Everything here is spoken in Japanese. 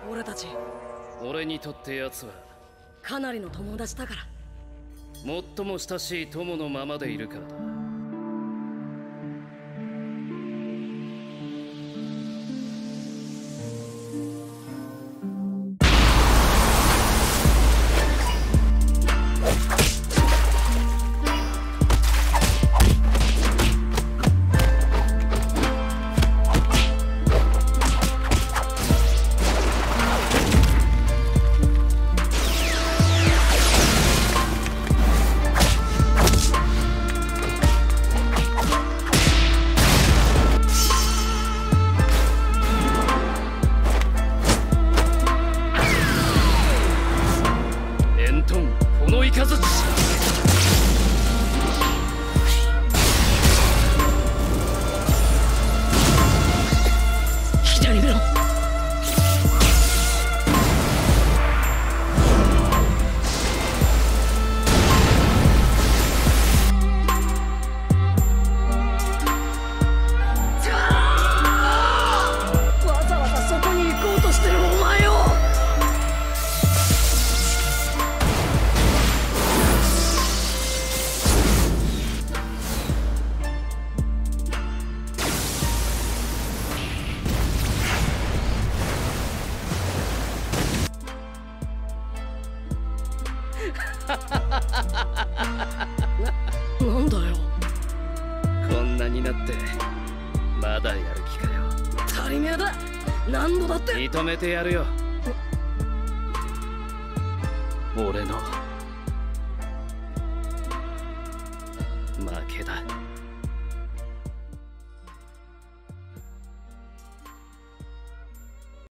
俺たち俺にとって奴はかなりの友達だから。 最も親しい友のままでいるからだ。 なんだよ。 こんなになってまだやる気かよ。 当たり前だ。何度だって認めてやるよ。俺の負けだ。